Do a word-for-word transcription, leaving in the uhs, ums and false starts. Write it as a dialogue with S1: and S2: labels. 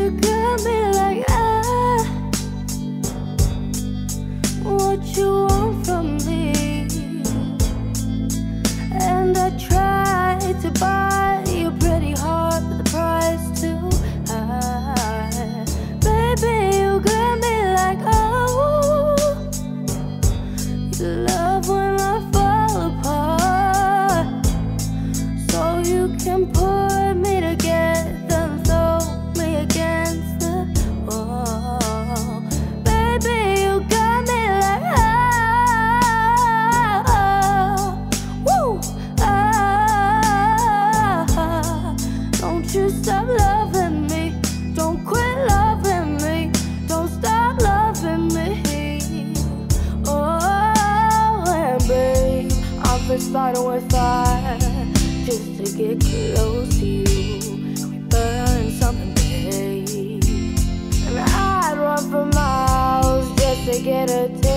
S1: you got me like, ah, what you want from me? And I tried to buy your pretty heart, but the price too high. Baby, you got me like, oh, you love when I fall apart, so you can put me together and throw me against the wall. Baby, you got me like, ah, woo, ah. Don't you stop loving me, don't quit loving me, don't stop loving me. Oh, and babe, I've been starting with fire just to get close to you. We burn something, babe, and I'd run for miles just to get a taste.